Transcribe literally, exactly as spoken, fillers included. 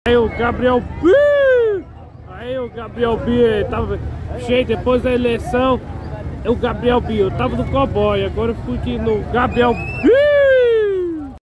Aí o Gabriel B. Aí o Gabriel B. Tava cheio depois da eleição. O Gabriel B. Eu tava no cowboy, agora eu fui aqui no Gabriel B.